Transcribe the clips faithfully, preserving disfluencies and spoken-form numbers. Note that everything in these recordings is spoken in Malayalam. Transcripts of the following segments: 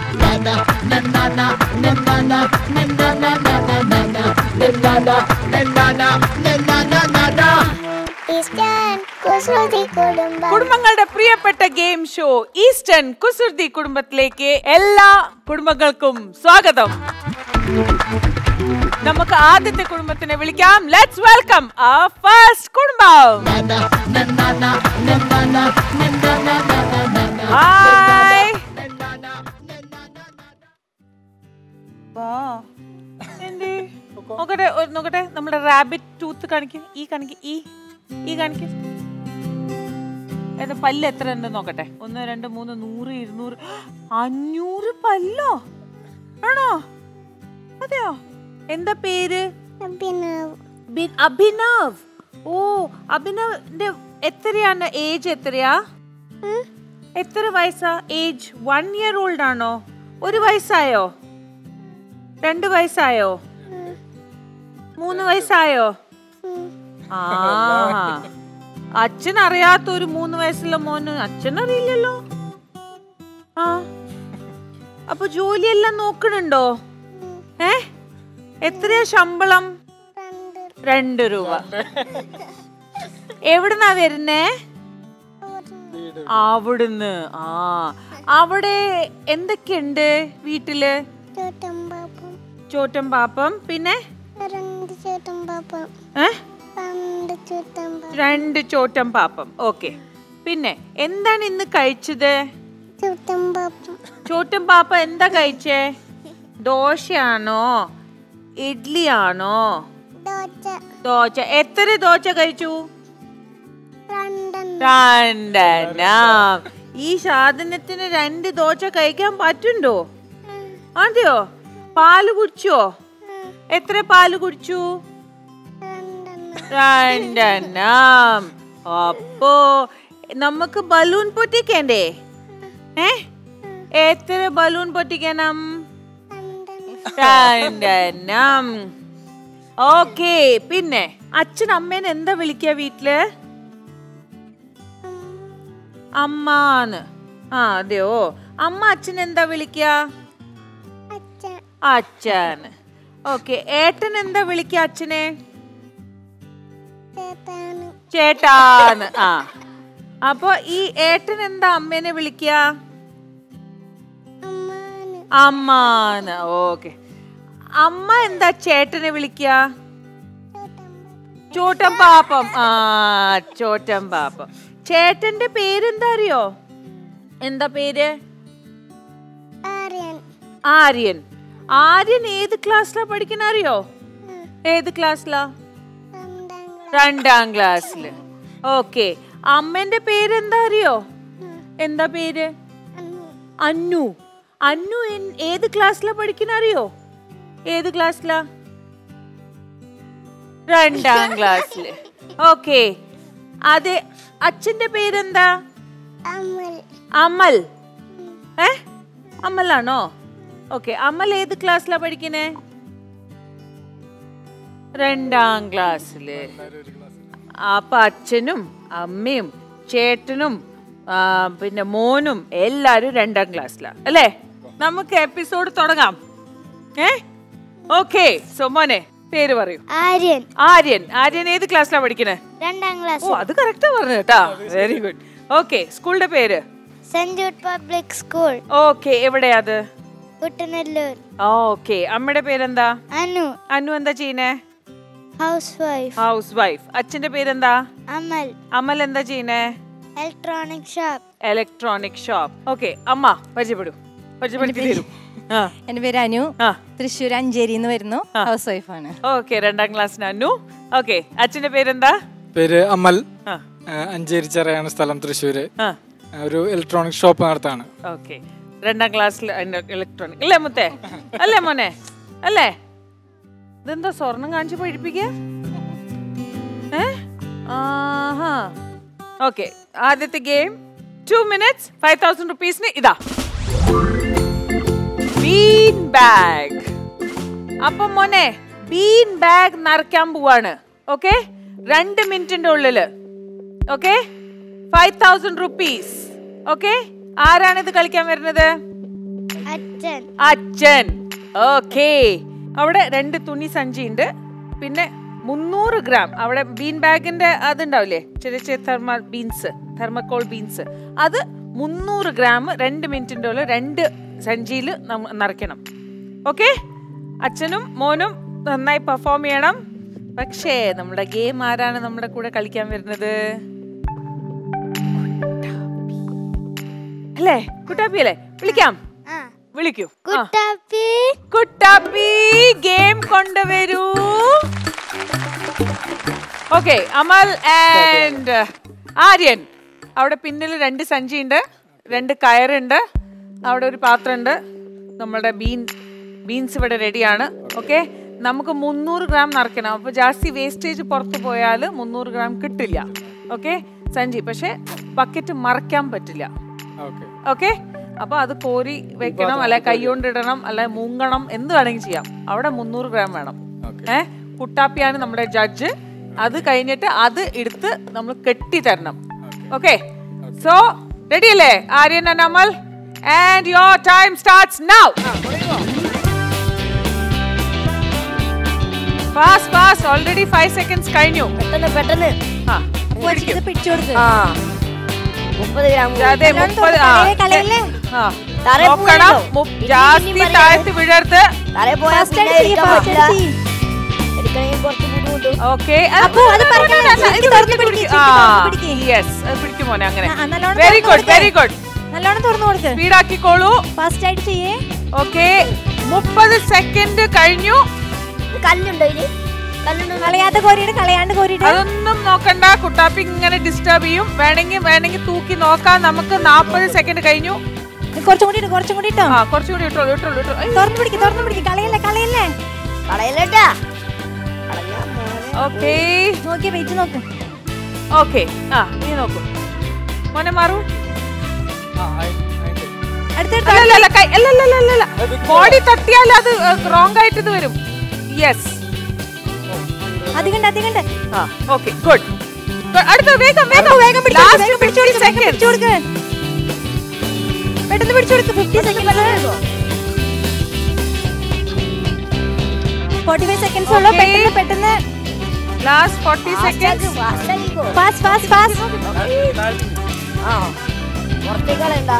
കുടുംബങ്ങളുടെ പ്രിയപ്പെട്ട ഗെയിം ഷോ ഈസ്റ്റേൺ കുസൃതി കുടുംബത്തിലേക്ക് എല്ലാ കുടുംബങ്ങൾക്കും സ്വാഗതം. നമുക്ക് ആദ്യത്തെ കുടുംബത്തിനെ വിളിക്കാം. ലെറ്റ്സ് വെൽക്കം our first കുടുംബം. ഹായ്. നോക്കട്ടെ നോക്കട്ടെ നമ്മുടെ റാബിറ്റ് ടൂത്ത് കാണിക്കും. ഈ കാണിക്കും. ഈ ഈ കാണിക്കും. പല്ല് എത്ര ഉണ്ട് നോക്കട്ടെ. ഒന്ന് രണ്ട് മൂന്ന് നൂറ് ഇരുന്നൂറ് അഞ്ഞൂറ് പല്ലോ ആണോ? അതെയോ? എന്താ പേര്? അഭിനവ്. ഓ, അഭിനവിന്റെ എത്രയാണ് ഏജ്? എത്രയാ? എത്ര വയസ്സാ ഏജ്? വൺ ഇയർ ഓൾഡ് ആണോ? ഒരു വയസ്സായോ? രണ്ട് വയസ്സായോ? മൂന്ന് വയസ്സായോ? ആ, അച്ഛൻ അറിയാത്ത ഒരു മൂന്ന് വയസ്സുള്ള മോന് അച്ഛൻ അറിയില്ലല്ലോ. ആ, അപ്പൊ ജോലിയെല്ലാം നോക്കണുണ്ടോ? ഏ, എത്രയാ ശമ്പളം? രണ്ട് രൂപ. എവിടുന്നാ വരുന്നേ? അവിടുന്ന്. ആ, അവിടെ എന്തൊക്കെയുണ്ട് വീട്ടില്? ചോട്ടം പാപ്പം. പിന്നെ രണ്ട് ചോട്ടം പാപ്പം. ഓക്കെ. പിന്നെ എന്താണ് ഇന്ന് കഴിച്ചത്? ചോട്ടം പാപ്പ എന്താ കഴിച്ചേ? ദോശയാണോ ഇഡ്ലിയാണോ? ദോശ. എത്ര ദോശ കഴിച്ചു? രണ്ടെണ്ണം. ഈ സാധനത്തിന് രണ്ട് ദോശ കഴിക്കാൻ പറ്റുണ്ടോ? അതെയോ? പാല് കുടിച്ചോ? എത്ര പാല് കുടിച്ചു? രണ്ടെണ്ണം. അപ്പോ നമുക്ക് ബലൂൺ പൊട്ടിക്കണ്ടേ? ഏ, എത്ര ബലൂൺ പൊട്ടിക്കണം? രണ്ടെണ്ണം. ഓക്കെ. പിന്നെ അച്ഛൻ അമ്മേനെ എന്താ വിളിക്ക വീട്ടില്? അമ്മാന്ന്. ആ, അതെയോ? അമ്മ അച്ഛൻ എന്താ വിളിക്ക? അച്ഛൻ. ഓക്കെ. ഏട്ടൻ എന്താ വിളിക്ക അച്ഛനെ? ചേട്ടാന്ന്. ആ, അപ്പൊ ഈ ഏട്ടൻ എന്താ അമ്മേനെ വിളിക്ക? അമ്മാന്ന്. ഓക്കെ. അമ്മ എന്താ ചേട്ടനെ വിളിക്ക? ചോട്ടം പാപ്പം. ആ, ചോട്ടം പാപ്പം. ചേട്ടന്റെ പേരെന്താ അറിയോ? എന്താ പേര്? ആര്യൻ. ആര്യൻ ഏത് ക്ലാസ്സിലാ പഠിക്കുന്ന അറിയോ? ഏത് ക്ലാസ്സിലാ? രണ്ടാം ക്ലാസ്സില്. ഓക്കെ. അമ്മേന്റെ പേരെന്താ അറിയോ? എന്താ പേര്? അന്നു. അന്നു ഏത് ക്ലാസ്സിലാ പഠിക്കുന്ന അറിയോ? ഏത് ക്ലാസ്സിലാ? രണ്ടാം ക്ലാസ്സില്. ഓക്കെ. അതെ. അച്ഛന്റെ പേരെന്താ? അമൽ. ഏ, അമലാണോ? ഓക്കെ. അമൽ ഏത് ക്ലാസ്സിലാ പഠിക്കുന്നേ? രണ്ടാം ക്ലാസ്സില്. അപ്പൊ അച്ഛനും അമ്മയും ചേട്ടനും പിന്നെ മോനും എല്ലാരും രണ്ടാം ക്ലാസ്സിലാ അല്ലേ? നമുക്ക് എപ്പിസോഡ് തുടങ്ങാം. ഏ, ഓക്കെ. സോ മോനെ പേര് പറയൂ. ആര്യൻ. ആര്യൻ. ആര്യൻ ഏത് ക്ലാസ്സിലാ പഠിക്കണേ? രണ്ടാം ക്ലാസ്. ഓ, അത് കറക്റ്റാ പറഞ്ഞു കേട്ടാ. Very good. ഓക്കെ. സ്കൂളിന്റെ പേര്? Saint Jude public school. Okay. എവിടെയാ അത്? കുട്ടനെല്ലൂർ. ഓക്കെ. അമ്മയുടെ പേരെന്താ? അനു. അനു എന്താ ചെയ്യുന്നേ? Housewife. Housewife. അച്ഛന്റെ പേരെന്താ? അമൽ. അമൽ എന്താ ചെയ്യുന്നേ? Electronic shop. Electronic shop. Okay. അമ്മ പരിചയപ്പെടൂ. പരിചയപ്പെടുത്തി തരൂ. എന്റെ പേര് അനു. തൃശ്ശൂർ അഞ്ചേരിന്ന് വരുന്നു. ഹൗസ് വൈഫ് ആണ്. ഓക്കെ. രണ്ടാം ക്ലാസ്സിന് അനു. ഓക്കെ. അച്ഛന്റെ പേരെന്താ? പേര് അമൽ. അഞ്ചേരി ചെറിയാണ് സ്ഥലം, തൃശ്ശൂര്. ഒരു ഇലക്ട്രോണിക് ഷോപ്പ് നടത്താണ്. ഓക്കെ. രണ്ടാം ക്ലാസ്സിൽ ഇലക്ട്രോണിക് അല്ലേ മുത്തേ? അല്ലേ മോനെ? അല്ലേ? ഇതെന്താ സ്വർണം കാണിച്ച് പഠിപ്പിക്കുക? ഓക്കെ. ആദ്യത്തെ game two minutes five thousand റുപ്പീസിന് ഇതാ ബീൻ ബാഗ്. അപ്പൊ മോനെ ബീൻ ബാഗ് നിറയ്ക്കാൻ പോവാണ്. ഓക്കെ. രണ്ട് മിനിറ്റിന്റെ ഉള്ളില്. Okay. Five thousand rupees. Okay. ആരാണ് ഇത് കളിക്കാൻ വരുന്നത്? അച്ഛൻ. അച്ഛൻ. ഓക്കേ. അവിടെ രണ്ട് തുണി സഞ്ചി ഉണ്ട്. പിന്നെ മുന്നൂറ് ഗ്രാം അവിടെ ബീൻ ബാഗിന്റെ അതുണ്ടാവില്ലേ, ചെറിയ ചെറിയ തെർമൽ ബീൻസ്, തെർമക്കോൾ ബീൻസ്, അത് മുന്നൂറ് ഗ്രാം രണ്ട് മിനിറ്റിൻ്റെ ഉള്ളിൽ രണ്ട് സഞ്ചിയിൽ നിറയ്ക്കണം. ഓക്കെ, അച്ഛനും മോനും നന്നായി പെർഫോം ചെയ്യണം. പക്ഷേ നമ്മുടെ ഗെയിം ആരാണ് നമ്മുടെ കൂടെ കളിക്കാൻ വരുന്നത്? അല്ലേ, കുട്ടാപ്പി അല്ലേ? വിളിക്കാം, വിളിക്കൂ. കുട്ടാപ്പി, കുട്ടാപ്പി ഗെയിം കൊണ്ടുവരൂ. Okay, Amal and Aryan. അവിടെ പിന്നിൽ രണ്ട് സഞ്ചിയുണ്ട്, രണ്ട് കയറുണ്ട്, അവിടെ ഒരു പാത്രമുണ്ട്. നമ്മുടെ ബീൻ ബീൻസ് ഇവിടെ റെഡിയാണ്. ഓക്കെ, നമുക്ക് മുന്നൂറ് ഗ്രാം നിറയ്ക്കണം. അപ്പോൾ ജാസ്തി വേസ്റ്റേജ് പുറത്ത് പോയാൽ മുന്നൂറ് ഗ്രാം കിട്ടില്ല. ഓക്കെ, സഞ്ചി പക്ഷെ ബക്കറ്റ് മറയ്ക്കാൻ പറ്റില്ല. ഓക്കെ, അപ്പൊ അത് കോരി വെക്കണം, അല്ലെ കൈകൊണ്ടിടണം, അല്ലെ മുങ്ങണം, എന്ത് വേണമെങ്കിൽ ചെയ്യാം. അവിടെ മുന്നൂറ് ഗ്രാം വേണം. ഏഹ്, കുട്ടാപ്പിയാണ് നമ്മുടെ ജഡ്ജ്. അത് കഴിഞ്ഞിട്ട് അത് എടുത്ത് നമ്മൾ കെട്ടി തരണം. ഓക്കെ, സോ റെഡി അല്ലേ Aryan and Amal? And your time starts now. Fast fast, already five seconds കഴിഞ്ഞു. പെട്ടെന്ന് പെട്ടെന്ന് ആ പിടിച്ചു കൊടുക്ക്. ആ മുപ്പത് ഗ്രാം അതെ, മുപ്പത്. ആ കളയല്ലേ? ആ തറേ നോക്കണം, ജാസ്തി താഴത്ത് വിഴരുത്. തറേ പോയാൽ പിന്നെ എടുക്കാൻ പറ്റില്ല. എടുക്കണമെങ്കിൽ കുറച്ച് ബുദ്ധിമുട്ടും. ഓക്കെ, പിടിക്കും മോനെ. അങ്ങനെ വെരി ഗുഡ്, വെരി ഗുഡ്. നല്ലോണം തുറന്നു കൊടുക്ക്. സ്പീഡാക്കിക്കോളൂ. ഫാസ്റ്റ് ആയിട്ട് ചെയ്യേ. ഓക്കെ, മുപ്പത് സെക്കൻഡ് കഴിഞ്ഞു. കല്ലുണ്ടോ ഇതില്? കല്ലുണ്ടോ? കളയാത്ത കോരിയിട്ട് കളയാണ്ട് കോരിയിട്ട് അതൊന്നും നോക്കണ്ട, കുട്ടാപ്പി ഇങ്ങനെ ഡിസ്റ്റർബ് ചെയ്യും. വേണമെങ്കിൽ വേണമെങ്കിൽ തൂക്കി നോക്കാം. നമുക്ക് നാപ്പത് സെക്കൻഡ് കഴിഞ്ഞു. കുറച്ചും കൂടി ഇട്ടോ, കുറച്ചും കൂടി ഇട്ടോ. ആ കുറച്ചുകൂടി ഇട്ടോളൂ, ഇട്ടോളൂ, ഇട്ടോളൂ. തുറന്നു പിടിക്ക്, തുറന്നു പിടിക്ക്. കളയല്ലേ, കളയല്ലേ, കളയല്ലേട്ടാ. ഓക്കെ, നോക്കിയേ, വെയിറ്റ് നോക്ക്. ഓക്കെ, ആ നീ നോക്കൂ മോനെ. മാറൂ. ബോഡി തട്ടിയാൽ അത് റോങ് ആയിട്ട് ഇത് വരും. യെസ്, അധികണ്ട്, അധികണ്ട്. ആ ഓക്കെ, ഗുഡ്. അടുത്ത വേഗം വേഗം വേഗം പിടിച്ചു കൊടുക്ക്. പെട്ടെന്ന് പിടിച്ചു കൊടുക്ക്. Fifty second, forty five seconds ഉള്ളൂ. പെട്ടെന്ന് പെട്ടെന്ന്. Last forty seconds. Fast fast fast. ആ പുറത്തേക്ക് കളയണ്ട.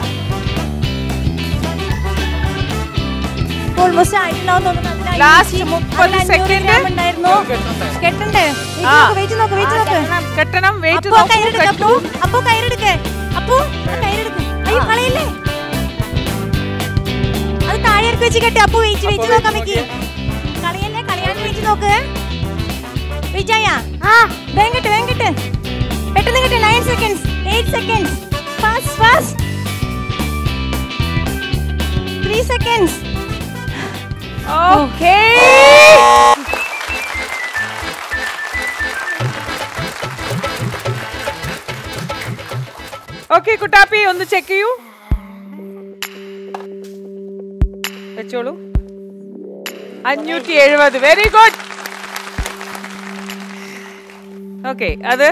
ഓൾമോസ്റ്റ് ആയിട്ടുണ്ടാവും തോന്നുന്നു. ലാസ്റ്റ് മുപ്പത് സെക്കൻഡ് ഉണ്ടായിരുന്നു. കെട്ടണ്ടേ? വെയിറ്റ് നോക്ക്, വെയിറ്റ് നോക്ക്. കെട്ടണം, വെയിറ്റ് അപ്പോ കയറെടുക്ക്. അപ്പോ അപ്പോ കയറെടുക്ക്. അപ്പോ കയറെടുക്ക്. അയ്യോ കളയല്ലേ, അത് താഴെ ഇറക്കി വെച്ച് കെട്ടി. അപ്പോ വെയിറ്റ് വെയിറ്റ് നോക്കാൻ വെക്ക്. കളയല്ലേ, കളയാണ്ട് വെയിറ്റ് നോക്ക്. വെയിറ്റ് ആയാ? ആ വേഗം കെട്ട്, വേഗം കെട്ട്. പെട്ടെന്ന് കെട്ട്. Nine seconds, eight seconds. Fast fast. Three seconds. Okay, okay Kuttappi ഒന്ന് ചെക്ക് ചെയ്യൂ. വെച്ചോളൂ. അഞ്ഞൂറ്റി എഴുപത്. Very good. ഓക്കെ, അത്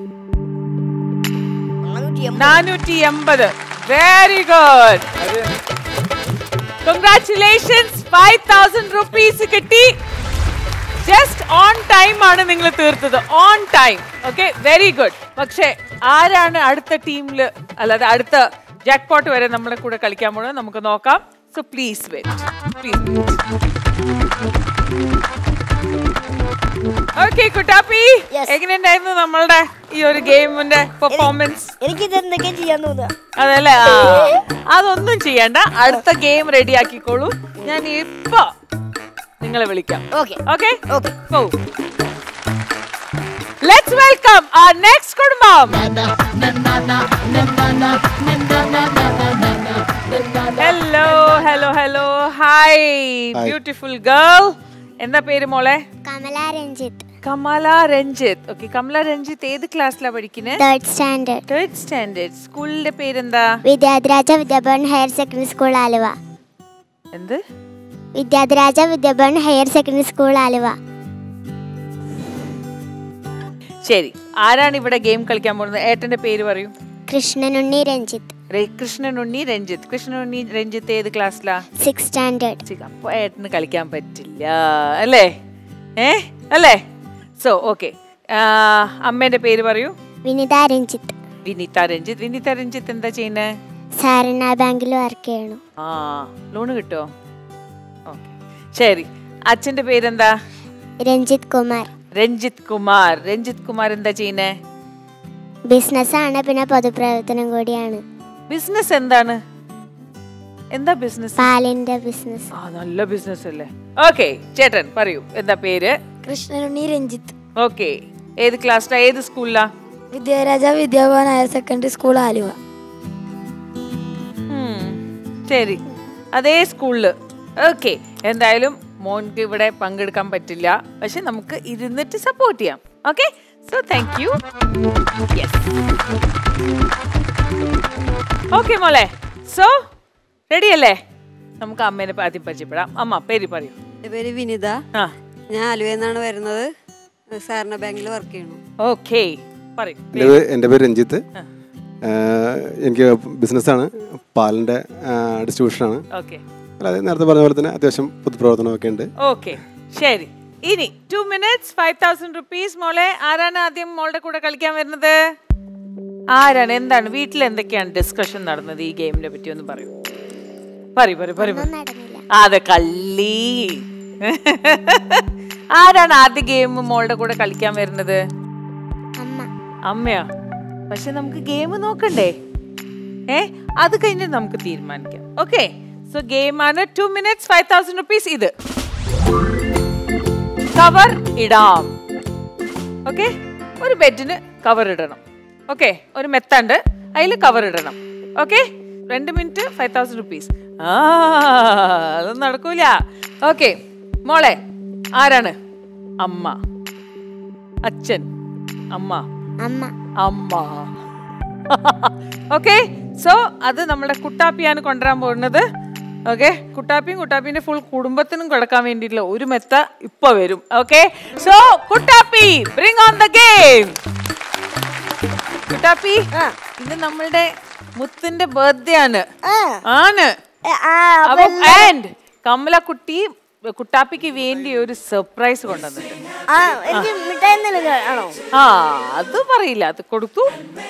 നാനൂറ്റി എൺപത്. Very good. Congratulations. Five thousand rupees കിട്ടി. ജസ്റ്റ് ഓൺ ടൈം ആണ് നിങ്ങൾ തീർത്തത്, on time. Okay, very good. പക്ഷെ ആരാണ് അടുത്ത ടീമില്, അല്ലാതെ അടുത്ത ജാക്ക്പോട്ട് വരെ നമ്മുടെ കൂടെ കളിക്കാൻ പോകുന്നത് നമുക്ക് നോക്കാം. So please wait, please. Okay Kuttappi, എങ്ങനെയുണ്ടായിരുന്നു നമ്മളുടെ ഈ ഒരു ഗെയിമിന്റെ പെർഫോമൻസ്? എനിക്ക് ഇത് എന്തൊക്കെ ചെയ്യാൻ തോന്നുക. അതല്ലേ, അതൊന്നും ചെയ്യണ്ട. അടുത്ത ഗെയിം റെഡി ആക്കിക്കോളൂ. ഞാൻ ഇപ്പൊ നിങ്ങളെ വിളിക്കാം. Okay okay okay go. Let's welcome our next കുടുംബം. Hello hello hello hi beautiful girl. എന്താ പേര് മോളെ? കമല രഞ്ജിത്ത്. കമല രഞ്ജിത്ത്. ഓക്കെ, കമല രഞ്ജിത്ത് ഏത് ക്ലാസ്സിലാ പഠിക്കുന്നത്? Third standard. Third standard. സ്കൂളിന്റെ പേരെന്താ? Vidyadhiraja Vidyabhavan higher secondary school Aluva. എന്ത്? Vidyadhiraja Vidyabhavan higher secondary school Aluva. ശരി, ആരാണ് ഇവിടെ ഗെയിം കളിക്കാൻ പോകുന്നത്? ഏട്ടന്റെ പേര് പറയൂ. കൃഷ്ണനുണ്ണി രഞ്ജിത്ത്. കൃഷ്ണനുണ്ണി രഞ്ജിത്ത്. കൃഷ്ണനുണ്ണി രഞ്ജിത്ത് ഏത് ക്ലാസ്സിലാ? Six standard. അപ്പൊ ഏട്ടന് കളിക്കാൻ പറ്റില്ല അല്ലേ? ഏ അല്ലേ? സോ ഓക്കെ, അമ്മേന്റെ പേര് പറയൂ. വിനിത രഞ്ജിത്ത്. വിനിത രഞ്ജിത്ത്. വിനിത രഞ്ജിത്ത് എന്താ ചെയ്യുന്നേ? സാരണ ബാങ്കിൽ വർക്ക് ചെയ്യണു. ആ, ലോണ് കിട്ടോ? ഓക്കെ, ശരി. അച്ഛന്റെ പേരെന്താ? രഞ്ജിത്ത് കുമാർ. രഞ്ജിത്ത് കുമാർ. രഞ്ജിത്ത് കുമാർ എന്താ ചെയ്യുന്നേ? ബിസിനസ് ആണ്, പിന്നെ പൊതുപ്രവർത്തനം കൂടിയാണ്. ബിസിനസ് എന്താണ്? എന്താ ബിസിനസ്? പാലിന്റെ ബിസിനസ്. ആ, നല്ല ബിസിനസ് അല്ലേ? ഓക്കെ, ചേട്ടൻ പറയൂ, എന്താ പേര്? കൃഷ്ണനുണ്ണി രഞ്ജിത്ത്. ഓക്കെ, ഏത് ക്ലാസ്സിലാ? ഏത് സ്കൂളിലാ? Vidyaraja Vidyabhavan higher secondary school Aluva. ശരി, അതേ സ്കൂളില്. ഓക്കെ, എന്തായാലും മോൻക്ക് ഇവിടെ പങ്കെടുക്കാൻ പറ്റില്ല, പക്ഷെ നമുക്ക് ഇരുന്നിട്ട് സപ്പോർട്ട് ചെയ്യാം. Okay, so thank you. Okay മോളെ, സോ റെഡി അല്ലേ? നമുക്ക് അമ്മേനെ ആദ്യം പരിചയപ്പെടാം. അമ്മ പേര് പറയൂ. എൻ്റെ പേര് വിനിത. ആ, ഞാൻ ആലുവയിൽ നിന്നാണ് വരുന്നത്. സാറിന ബാങ്കിൽ വർക്ക് ചെയ്യുന്നു. ഓക്കെ, പറയൂ. എൻ്റെ പേര് രഞ്ജിത്ത്. എനിക്ക് ബിസിനസ്സാണ്, പാലിൻ്റെ ഡിസ്ട്രിബ്യൂഷനാണ്. ഓക്കെ, അല്ലാതെ നേരത്തെ പറഞ്ഞ പോലെ തന്നെ അത്യാവശ്യം പൊതുപ്രവർത്തനമൊക്കെ ഉണ്ട്. ഓക്കെ, ശരി. ഇനി two minutes five thousand rupees. മോളെ, ആരാണ് ആദ്യം മോളുടെ കൂടെ കളിക്കാൻ വരുന്നത്? ആരാണ്? എന്താണ് വീട്ടിൽ എന്തൊക്കെയാണ് ഡിസ്കഷൻ നടന്നത് ഈ ഗെയിമിനെ പറ്റി ഒന്ന് പറയൂ. പറയൂ പറയൂ പറയൂ. അതെ, കള്ളി. ആരാണ് ആദ്യ ഗെയിം മോളുടെ കൂടെ കളിക്കാൻ വരുന്നത്? അമ്മയാ. പക്ഷെ നമുക്ക് ഗെയിം നോക്കണ്ടേ? ഏ അത് കഴിഞ്ഞിട്ട് നമുക്ക് തീരുമാനിക്കാം. ഓക്കെ, സോ ഗെയിം ആണ്. Two minutes five thousand rupees. ഇത് കവർ ഇടാം. ഓക്കെ, ഒരു ബെഡിന് കവർ ഇടണം. ഓക്കെ, ഒരു മെത്തണ്ട്, അതിൽ കവർ ഇടണം. ഓക്കെ, രണ്ട് മിനിറ്റ് ഫൈവ് തൗസൻഡ് റുപ്പീസ്. ആ, അതൊന്നും നടക്കൂല. ഓക്കെ മോളെ, ആരാണ്? അമ്മ, അച്ഛൻ, അമ്മ, അമ്മ, അമ്മ. ഓക്കെ, സോ അത് നമ്മുടെ കുട്ടാപ്പിയാണ് കൊണ്ടുവരാൻ പോകുന്നത്. ഓക്കെ, കുട്ടാപ്പിയും കുട്ടാപ്പിന്റെ ഫുൾ കുടുംബത്തിനും കിടക്കാൻ വേണ്ടിയിട്ടുള്ള ഒരു മെത്ത ഇപ്പൊ വരും. Okay, so Kuttappi, bring on the game. Kuttappi, ഇത് നമ്മളുടെ മുത്തിന്റെ ബർത്ത്ഡേ ആണ്. ആണ് ആൻഡ് കമല കുട്ടി കുട്ടാപ്പിക്ക് വേണ്ടി ഒരു സർപ്രൈസ് കൊണ്ടുവന്നിട്ടുണ്ട്. ആ, അത് പറയില്ല, അത് കൊടുത്തു.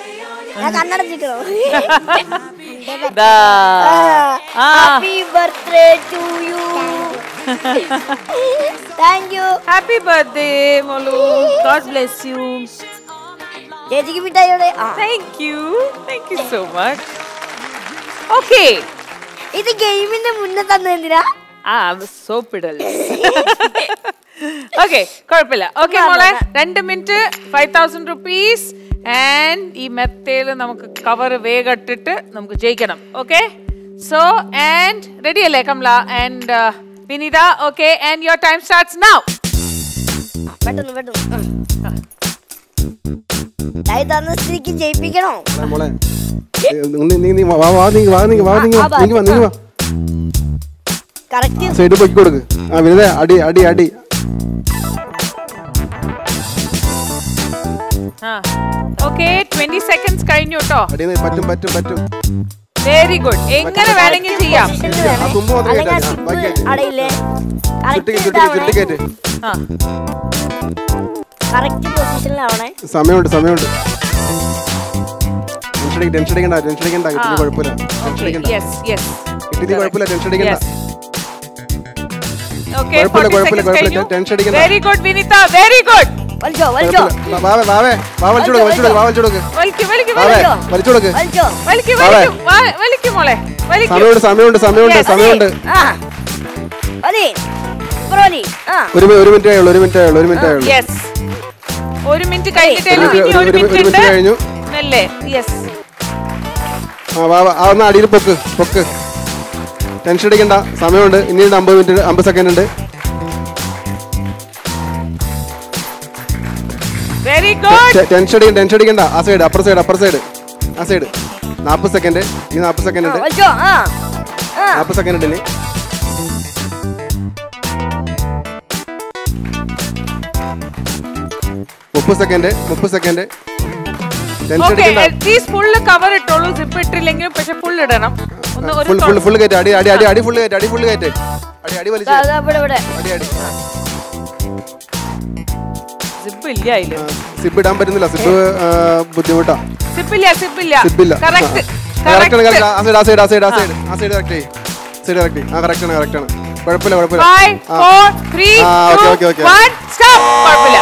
ഹാപ്പി ബർത്ത്ഡേ മോളു. God bless you. ചേച്ചിക്ക് മിഠായിയോടെ. Thank you, thank you so much. Okay, ഇത് ഗെയിമിന്റെ മുന്നേ തന്നെന്തിനാ? ആ, സോപ്പിടൽ. ഓക്കെ, കുഴപ്പമില്ല. ഓക്കെ മോളെ, രണ്ട് minute five thousand rupees. And ഈ മെത്തേല് നമുക്ക് കവർ വേഗം ഇട്ടിട്ട് നമുക്ക് ജയിക്കണം. ഓക്കെ, സോ ആൻഡ് റെഡി അല്ലേ Kamala and Vinitha? Okay, and your time starts now. പെട്ടെന്ന് പെട്ടെന്ന് തന്ന സ്ഥിതിക്ക് ജയിപ്പിക്കണോ? മോളെ, സൈഡ് പൊക്കി കൊടുക്ക്. ആ വിനിത, അടി അടി അടി. ഓക്കെ, ട്വന്റി സെക്കൻഡ്സ് കഴിഞ്ഞു കേട്ടോ. പറ്റും പറ്റും പറ്റും. Very good. എങ്ങനെ വേണമെങ്കിൽ ചെയ്യാം. അടയില്ലേ? കറക്റ്റ് പൊസിഷനിലാവണേ. സമയമുണ്ട് സമയമുണ്ട്. ടെൻഷൻ അടിക്കണ്ട, ടെൻഷൻ അടിക്കണ്ട. കിട്ടിയത് കുഴപ്പമില്ല, ടെൻഷൻ അടിക്കണ്ട. കിട്ടിയത് കുഴപ്പമില്ല, ടെൻഷൻ അടിക്കണ്ട. കുഴപ്പമില്ല കുഴപ്പമില്ല കുഴപ്പമില്ല, ടെൻഷൻ അടിക്കണ്ട. Very good Vinitha, very good. വലിച്ചോ വലിച്ചോ. വാവേ വാവേ വാ വലിച്ചു കൊടുക്ക്, വലിച്ചു കൊടുക്ക്, വാ വലിച്ചു കൊടുക്ക്. വലിക്ക് വലിക്ക് വാവേ വലിച്ചു കൊടുക്ക്. വലിച്ചോ വലിക്ക് വലിക്ക് വലിക്ക് മോളെ, വലിക്ക്. സമയമുണ്ട് സമയമുണ്ട് സമയമുണ്ട് സമയമുണ്ട്. ആ വലി ബ്രോലി. ആ ഒരു ഒരു മിനിറ്റ് ആയുള്ളൂ, ഒരു മിനിറ്റ് ആയുള്ളൂ, ഒരു മിനിറ്റ് ആയുള്ളൂ. യെസ്, ഒരു മിനിറ്റ് കഴിഞ്ഞിട്ടേ ഉള്ളൂ. ഇനി ഒരു മിനിറ്റ് കഴിഞ്ഞു. മെല്ലെ. യെസ്. ആ വാ വാ, ഒന്ന് അടിയിൽ പൊക്ക് പൊക്ക്. ടെൻഷൻ അടിക്കണ്ട, സമയമുണ്ട്. ഇനി അമ്പത് മിനിറ്റ് അമ്പത് സെക്കൻഡ് ഉണ്ട്. Very good. ടെൻഷൻ അടിക്കണ്ട, ടെൻഷൻ അടിക്കണ്ട. ആ side, upper side, upper side, ആ സൈഡ്. നാൽപ്പത് സെക്കൻഡ്. ഇനി നാൽപ്പത് സെക്കൻഡ് ഉണ്ട്. വലിച്ചോ. ആ നാൽപ്പത് സെക്കൻഡ് ഉണ്ട്. ഇനി മുപ്പത് സെക്കൻഡ്, മുപ്പത് സെക്കൻഡ്. ഫുള്ള് കവർ ഇട്ടോളൂ. സിപ്പ് ഇട്ടില്ലെങ്കിലും പക്ഷെ ഫുൾ ഇടണം. ഫുൾ കയറ്റ് അടി അടി അടി അടി ഫുൾ കയറ്റ് അടി ഫുൾ കയറ്റ് അടി അടി വലിച്ച് അടി അടി. സിപ്പ് ഇല്ല അതില്. സിപ്പ് ഇടാൻ പറ്റുന്നില്ല. സിപ്പ് ബുദ്ധിമുട്ടാ. സിപ്പില്ല സിപ്പില്ല സിപ്പില്ല. Correct correct correct. ആ സൈഡ് ആ സൈഡ് ആ സൈഡ് ആ സൈഡ് ആ സൈഡ് കറക്റ്റ് ചെയ്യ്. Side correct. ആ കറക്റ്റ് ആണ് കറക്റ്റ് ആണ്. കുഴപ്പമില്ല കുഴപ്പമില്ല. Five four three two one stop. കുഴപ്പമില്ല.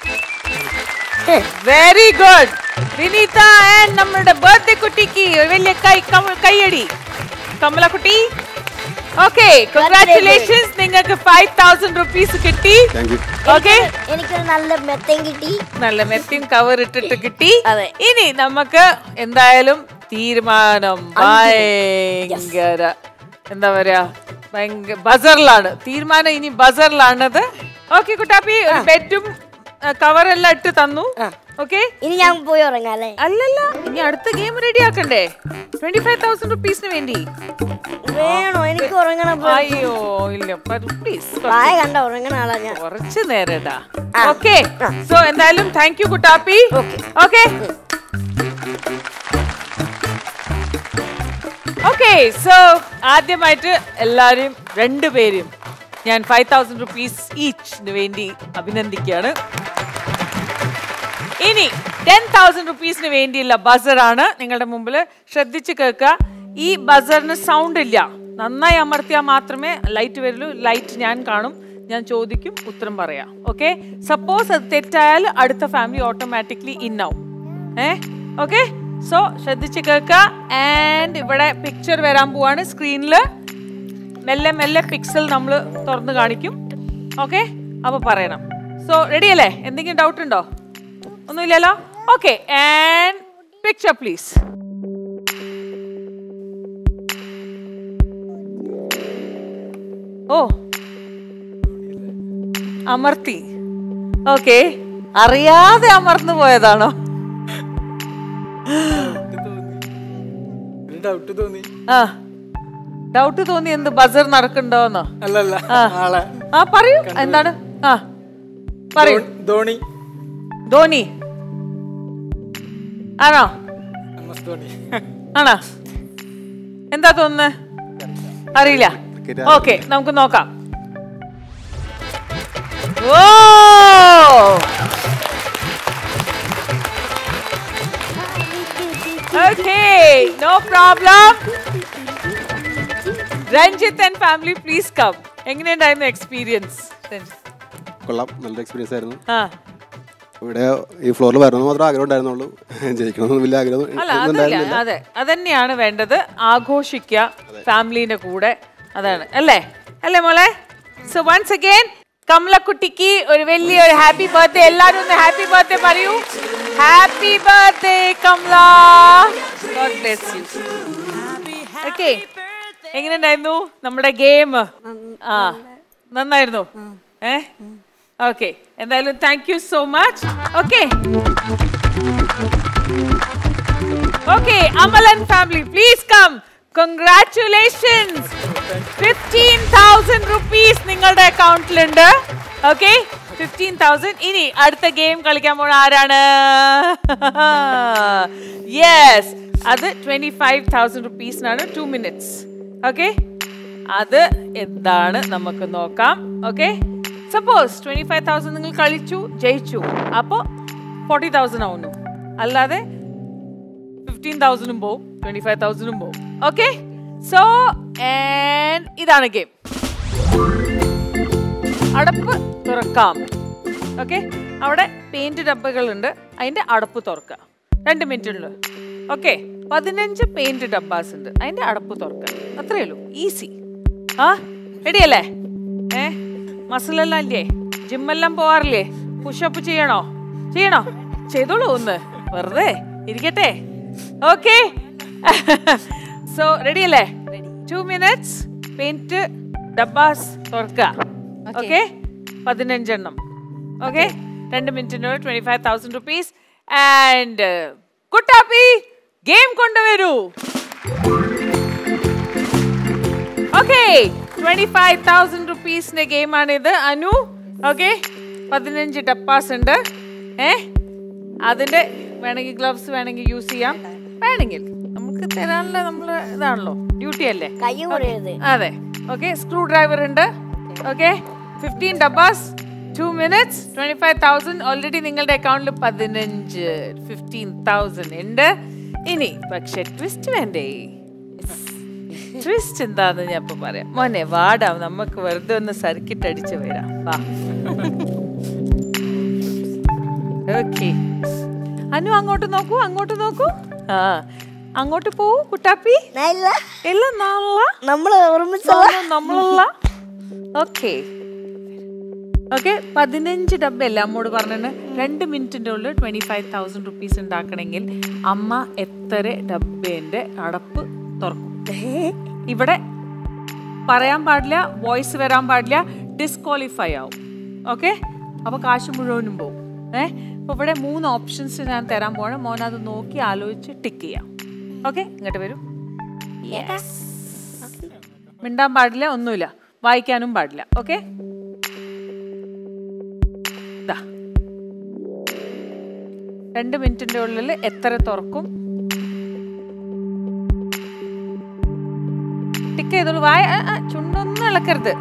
Very good Vineetha. ആൻഡ് നമ്മുടെ ബർത്ത്ഡേ കുട്ടിക്ക് ഒരു വലിയ കൈ കൈയടി. കമല കുട്ടി. Okay congratulations. നിങ്ങൾക്ക് ഫൈവ് തൗസൻഡ് റുപ്പീസ് കിട്ടി. ഓക്കെ എനിക്ക് നല്ല മെത്തയും കിട്ടി. നല്ല മെത്തയും കവർ ഇട്ടിട്ട് കിട്ടി. ഇനി നമുക്ക് എന്തായാലും തീരുമാനം ഭയങ്കര എന്താ പറയാ ഭയങ്കര ബസറിലാണ് തീരുമാനം. ഇനി ബസറിലാണത്. ഓക്കെ കുട്ടാപ്പി ഒരു ബെറ്റും കവറെല്ലാം ഇട്ട് തന്നു. ഓക്കെ ഇനി ഞാൻ പോയി ഉറങ്ങാല്ലേ? അല്ലല്ല ഇനി അടുത്ത ഗെയിം റെഡി ആക്കണ്ടേ? ട്വന്റി ഫൈവ് തൗസൻഡ് റുപ്പീസിന് വേണ്ടി വേണോ? എനിക്ക് ഉറങ്ങണം. അയ്യോ ഇല്ല പ്ലീസ് കണ്ട ഉറങ്ങണ ആളാ ഞാൻ. കുറച്ച് നേരടാ. ഓക്കെ സോ എന്തായാലും thank you Kuttappi. Okay okay so ആദ്യമായിട്ട് എല്ലാവരും രണ്ടുപേരും ഞാൻ ഫൈവ് തൗസൻഡ് റുപ്പീസ് ഈച്ചിന് വേണ്ടി അഭിനന്ദിക്കുകയാണ്. ഇനി ടെൻ തൗസൻഡ് റുപ്പീസിന് വേണ്ടിയുള്ള ബസറാണ് നിങ്ങളുടെ മുമ്പിൽ. ശ്രദ്ധിച്ച് കേൾക്കുക. ഈ ബസറിന് സൗണ്ട് ഇല്ല. നന്നായി അമർത്തിയാൽ മാത്രമേ ലൈറ്റ് വരുള്ളൂ. ലൈറ്റ് ഞാൻ കാണും, ഞാൻ ചോദിക്കും, ഉത്തരം പറയാം. ഓക്കെ സപ്പോസ് അത് തെറ്റായാൽ അടുത്ത ഫാമിലി ഓട്ടോമാറ്റിക്കലി ഇന്നാവും. ഏ ഓക്കെ സോ ശ്രദ്ധിച്ച് കേൾക്കുക. ആൻഡ് ഇവിടെ പിക്ചർ വരാൻ പോവാണ് സ്ക്രീനിൽ. മെല്ലെ മെല്ലെ പിക്സൽ നമ്മൾ തുറന്ന് കാണിക്കും. ഓക്കെ അപ്പൊ പറയണം. സോ റെഡി അല്ലേ? എന്തെങ്കിലും ഡൗട്ട് ഉണ്ടോ? ഒന്നുമില്ലല്ലോ. Okay and picture please. ഓ അമർത്തി. ഓക്കെ അറിയാതെ അമർന്നു പോയതാണോ? ഡൗട്ട് തോന്നി. ആ ഡൗട്ട് തോന്നി. എന്ത് ബസർ നടക്കണ്ടോന്നോ? അല്ലല്ല ആ പറയൂ എന്താണ്? ആ പറയൂ. ധോണി. ധോണി ആണോ? ആണോ? എന്താ തോന്നുന്നത്? അറിയില്ല. ഓക്കെ നമുക്ക് നോക്കാം. ഓ okay no problem. Ranjith and family please come. എങ്ങനെയുണ്ടായിരുന്നു എക്സ്പീരിയൻസ്? കൊള്ളാം, നല്ല എക്സ്പീരിയൻസ് ആയിരുന്നു. ആ ഇവിടെ ഈ ഫ്ലോറിൽ വരണമെന്ന് മാത്രം ആഗ്രഹം ഉണ്ടായിരുന്നുള്ളൂ. ജയിക്കണമെന്ന് വലിയ ആഗ്രഹം. അല്ല അതെ അതന്നെയാണ് വേണ്ടത്. ആഘോഷിക്കുക ഫാമിലിന്റെ കൂടെ. അതാണ് അല്ലേ അല്ലേ മോളെ? സോ വൺസ് അഗൈൻ കമലക്കുട്ടിക്ക് ഒരു വലിയ ഒരു ഹാപ്പി ബർത്ത്ഡേ. എല്ലാവരും ഒന്ന് ഹാപ്പി ബർത്ത്ഡേ പറയൂ. Happy birthday Kamala. God bless you. Okay എങ്ങനെയുണ്ടായിരുന്നു നമ്മുടെ ഗെയിം? ആ നന്നായിരുന്നു. ഏ ഓക്കെ എന്തായാലും thank you so much. Okay okay Amalan family please come. Congratulations. Fifteen thousand rupees നിങ്ങളുടെ അക്കൗണ്ടിലുണ്ട്. Okay fifteen thousand. ഇനി അടുത്ത ഗെയിം കളിക്കാൻ പോണ ആരാണ്? യെസ് അത് ട്വന്റി ഫൈവ് തൗസൻഡ് റുപ്പീസിനാണ്. Two minutes. ഓക്കെ അത് എന്താണ് നമുക്ക് നോക്കാം. Okay suppose twenty five thousand നിങ്ങൾ കളിച്ചു ജയിച്ചു, അപ്പോൾ ഫോർട്ടി തൗസൻഡ് ആവുന്നു. അല്ലാതെ ഫിഫ്റ്റീൻ തൗസൻഡും പോവും ട്വന്റി ഫൈവ് തൗസൻഡും പോവും. ഓക്കെ സോ ആൻഡ് ഇതാണ് ഗെയിം. അടപ്പ് തുറക്കാം. ഓക്കെ അവിടെ പെയിന്റ് ഡബ്ബകളുണ്ട്, അതിന്റെ അടപ്പ് തുറക്കുക. രണ്ട് മിനിറ്റുള്ളൂ. ഓക്കെ പതിനഞ്ച് പെയിന്റ് ഡബ്ബാസ് ഉണ്ട്, അതിന്റെ അടപ്പ് തുറക്കുക. അത്രയേ ഉള്ളൂ. ഈസി. ആ റെഡിയല്ലേ? ഏ മസിലെല്ലാം ഇല്ലേ? ജിമ്മെല്ലാം പോവാറില്ലേ? പുഷപ്പ് ചെയ്യണോ? ചെയ്യണോ? ചെയ്തോളൂ ഒന്ന്, വെറുതെ ഇരിക്കട്ടെ. ഓക്കെ സോ റെഡിയല്ലേ? ടു മിനിറ്റ്സ് പെയിന്റ് ഡബ്ബാസ് തുറക്കുക. ഓക്കെ പതിനഞ്ചെണ്ണം. ഓക്കെ രണ്ട് മിനിറ്റിനുള്ള twenty five thousand rupees. And Kuttappi game കൊണ്ടുവരൂ. ഓക്കെ ട്വന്റി ഫൈവ് തൗസൻഡ് റുപ്പീസിന്റെ ഗെയിമാണിത്. അനു ഓക്കെ പതിനഞ്ച് ഡബ്ബാസ് ഉണ്ട്. ഏ അതിന്റെ വേണമെങ്കിൽ ഗ്ലവ്സ് വേണമെങ്കിൽ യൂസ് ചെയ്യാം. വേണമെങ്കിൽ നമുക്ക് തരാനുള്ള നമ്മള് ഇതാണല്ലോ, ഡ്യൂട്ടി അല്ലേ. അതെ. ഓക്കെ, സ്ക്രൂ ഡ്രൈവർ ഉണ്ട്. ഓക്കെ, ഫിഫ്റ്റീൻ ഡബ്ബാസ്, two minutes, twenty five thousand already നിങ്ങളുടെ അക്കൗണ്ടിൽ പതിനഞ്ച് ഫിഫ്റ്റീൻ തൗസൻഡ് ഉണ്ട്. ഇനി പക്ഷെ ട്വിസ്റ്റ് വേണ്ടേ? ട്വിസ്റ്റ് എന്താന്ന് ഞാൻ ഇപ്പൊ പറയാം. മോനെ വാടാ, നമുക്ക് വെറുതെ ഒന്ന് സർക്കിട്ട് അടിച്ചു വരാം. വാ. ഓക്കെ, അനു അങ്ങോട്ട് നോക്കൂ, അങ്ങോട്ട് നോക്കൂ. ആ, അങ്ങോട്ട് പോവൂ കുട്ടാപ്പി. എല്ലാം നമ്മളല്ല. ഓക്കെ ഓക്കെ, പതിനഞ്ച് ഡബ്ബ അല്ല അമ്മോട് പറഞ്ഞിട്ട് രണ്ട് മിനിറ്റിന്റെ ഉള്ളിൽ ട്വന്റി ഫൈവ് തൗസൻഡ് റുപ്പീസ് ഉണ്ടാക്കണമെങ്കിൽ അമ്മ എത്ര ഡബ്ബേന്റെ അടപ്പ് തുറക്കും? ഇവിടെ പറയാൻ പാടില്ല, വോയിസ് വരാൻ പാടില്ല, ഡിസ്ക്വാളിഫൈ ആവും. ഓക്കെ, അപ്പൊ കാശ് മുഴുവനും പോവും. ഏഹ് അപ്പൊ ഇവിടെ മൂന്ന് ഓപ്ഷൻസ് ഞാൻ തരാൻ പോവാണ്. മോൻ അത് നോക്കി ആലോചിച്ച് ടിക്ക് ചെയ്യാം. ഓക്കെ, ഇങ്ങോട്ട് വരൂ. മിണ്ടാൻ പാടില്ല, ഒന്നുമില്ല, വായിക്കാനും പാടില്ല. ഓക്കെ, രണ്ട് മിനിറ്റിന്റെ ഉള്ളിൽ എത്ര തുറക്കും? ടിക്ക് ചെയ്തോളൂ. വായ ചുണ്ടൊന്നും ഇളക്കരുത്.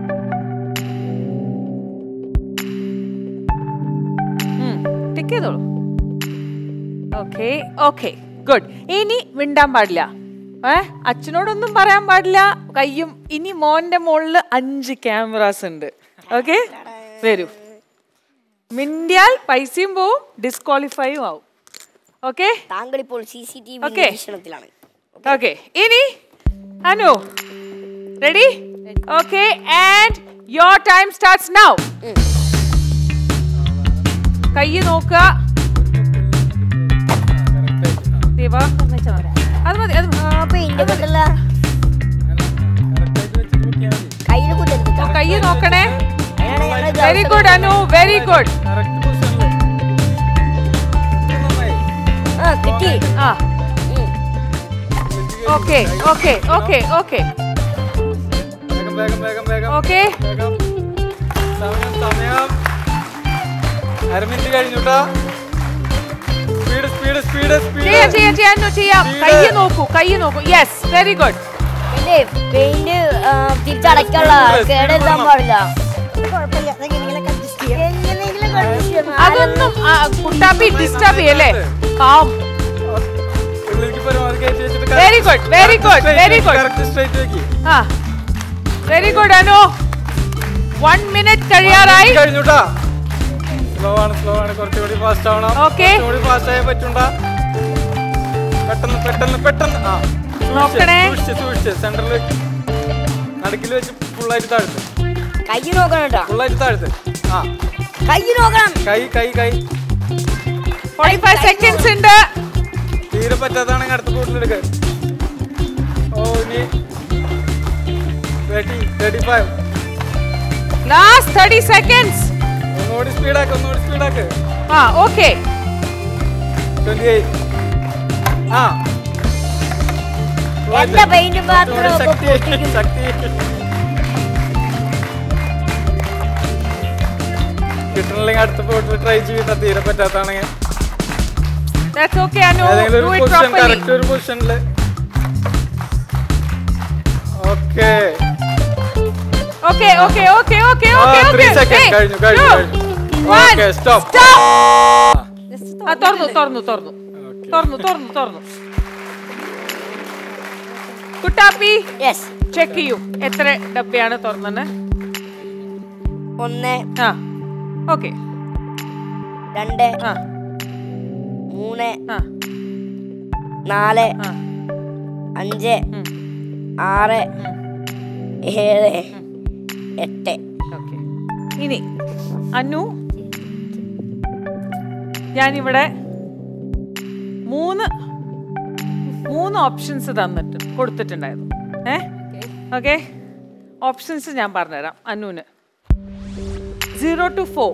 ടിക്ക് ചെയ്തോളൂ. Okay okay, good. ഇനി മിണ്ടാൻ പാടില്ല, ഏ അച്ഛനോടൊന്നും പറയാൻ പാടില്ല, കയ്യും. ഇനി മോന്റെ മുകളിൽ അഞ്ച് ക്യാമറാസ് ഉണ്ട്. ഓക്കെ, വരൂ. മിണ്ടിയാൽ പൈസയും പോവും, ഡിസ്ക്വാളിഫൈയും ആവും. ഓക്കെ, താങ്കൾ ഇപ്പോൾ സി സി ടി വി നിരീക്ഷണത്തിലാണ്. ഓക്കെ, ഇനി Anu ready? Okay, and your time starts now. കൈ നോക്കുക. അത് മതി, അത് കൈ നോക്കണേ. Very good Anu, very good. ആ, okay okay okay okay okay. ചെയ്യാം. കൈ നോക്കൂ, കൈ നോക്കൂ. Yes, very good. പെയിന്റ് തിരിച്ചടയ്ക്കാനുള്ള കേടെഴുതാൻ പാടില്ല. അതൊന്നും കുട്ടാപ്പി ഡിസ്റ്റർബ് ചെയ്യല്ലേ. പാവം. Very good, very good, very good. ആ, very good Anu. One minute കഴിയാറായി. സ്ലോ ആണ്, സ്ലോ ആണ്, കുറച്ചുകൂടി ഫാസ്റ്റ് ആവണം. ഓക്കെ, കുറച്ചുകൂടി ഫാസ്റ്റ് ആയാൽ പറ്റുണ്ടാ. പെട്ടെന്ന് പെട്ടെന്ന് പെട്ടെന്ന്. ആ, നോക്കണേ. സൂക്ഷിച്ച് സെന്ററിൽ വെച്ച്, നടുക്കിൽ വെച്ച് ഫുള്ളായിട്ട് താഴ്ത്ത്. കൈ നോക്കണം, ഫുള്ളായിട്ട് താഴ്ത്ത്. ആ, കൈ നോക്കണം. കൈ കൈ കൈ forty-five seconds ഉണ്ട്. തീരെ പറ്റാത്താണെങ്കിൽ അടുത്ത കൂട്ടിലെടുക്ക. ഓ, ഇനി ready, ready, five. Last thirty seconds. ഒന്നുകൂടി സ്പീഡാക്ക്, ഒന്നുകൂടി സ്പീഡാക്ക്. ആ, ഓക്കെ. twenty-eight. ആ, എന്റെ പെയിന്റ് മാത്രം ശക്തി ശക്തി കിട്ടണില്ലെങ്കിൽ അടുത്ത പോയിട്ട് ട്രൈ ചെയ്താൽ തീരെ പറ്റാത്താണെങ്കിൽ That's okay, Anu. ഏതെങ്കിലും Do ഒരു it പൊസിഷൻ, properly. കറക്റ്റ് ഒരു പൊസിഷനിൽ. Okay Okay, okay, okay, okay, ആ, okay, three okay. seconds. Hey, കഴിഞ്ഞു കഴിഞ്ഞു two, കഴിഞ്ഞു. one. Okay, stop. Stop. ആ, തുറന്നു തുറന്നു തുറന്നു തുറന്നു തുറന്നു തുറന്നു. കുട്ടാപ്പി യെസ്. ചെക്ക് ചെയ്യൂ എത്ര ഡബ്ബയാണ് തുറന്നത്. ഒന്ന്, ആ, ഓക്കെ. രണ്ട്, ആ, മൂന്ന്, ആ, നാല്, ആ, അഞ്ച്, ഉം, ആറ്, ഉം. ഏഴ്, എട്ട്. ഓക്കെ. ഇനി അനു, ഞാനിവിടെ മൂന്ന് മൂന്ന് ഓപ്ഷൻസ് തന്നിട്ട് കൊടുത്തിട്ടുണ്ടായിരുന്നു. ഏ ഓക്കെ, ഓപ്ഷൻസ് ഞാൻ പറഞ്ഞുതരാം അനുവിന്. Zero two four,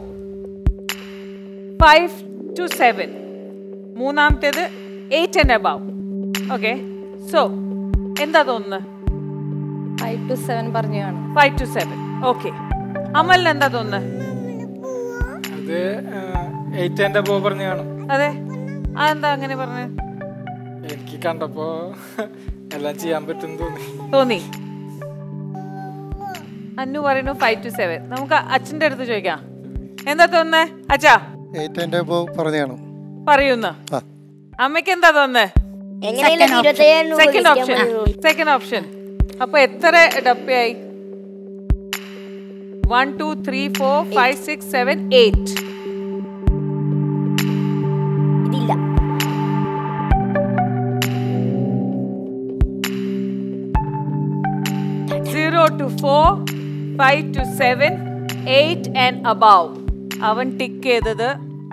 five two seven, മൂന്നാമത്തേത് eight and above. Okay, so എന്താ തോന്നുന്നത്? ഫൈവ് ടു സെവൻ പറഞ്ഞാണ്. Five two seven. ഓക്കെ, അമലിന് എന്താ തോന്നുന്നത്? അത് എയ്റ്റ് ആൻഡ് അബവ് പറഞ്ഞു കാണും. അതെ, അതെന്താ അങ്ങനെ പറഞ്ഞേ? എനിക്ക് കണ്ടപ്പോ എല്ലാം ചെയ്യാൻ പറ്റും തോന്നി തോന്നി. അന്നു പറയുന്നു ഫൈവ് ടു സെവൻ. നമുക്ക് അച്ഛന്റെ അടുത്ത് ചോദിക്കാം. എന്താ തോന്നുന്നേ അച്ഛാ? പറഞ്ഞാണ് പറയുന്ന അമ്മയ്ക്ക് എന്താ തോന്നുന്നേ? Second option. Second option. അപ്പൊ എത്ര ഡബ്ബയായി? One two three four five six seven eight. Zero two four five two seven eight and above. അവൻ ടിക്ക് ചെയ്തത്